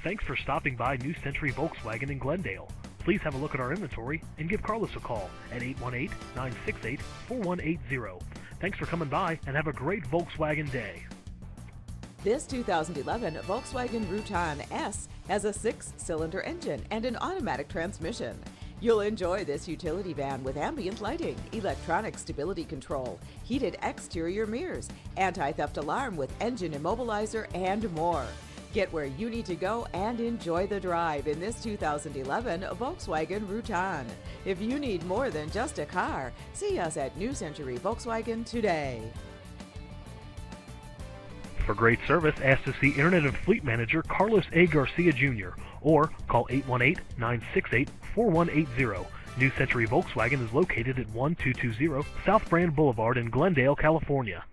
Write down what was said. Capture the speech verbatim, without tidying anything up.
Thanks for stopping by New Century Volkswagen in Glendale. Please have a look at our inventory and give Carlos a call at eight one eight, nine six eight, four one eight zero. Thanks for coming by and have a great Volkswagen day. This two thousand eleven Volkswagen Routan S has a six-cylinder engine and an automatic transmission. You'll enjoy this utility van with ambient lighting, electronic stability control, heated exterior mirrors, anti-theft alarm with engine immobilizer, and more. Get where you need to go and enjoy the drive in this two thousand eleven Volkswagen Routan. If you need more than just a car, see us at New Century Volkswagen today. For great service, ask to see Internet and Fleet Manager Carlos A. Garcia Junior or call eight one eight, nine six eight, four one eight zero. New Century Volkswagen is located at twelve twenty South Brand Boulevard in Glendale, California.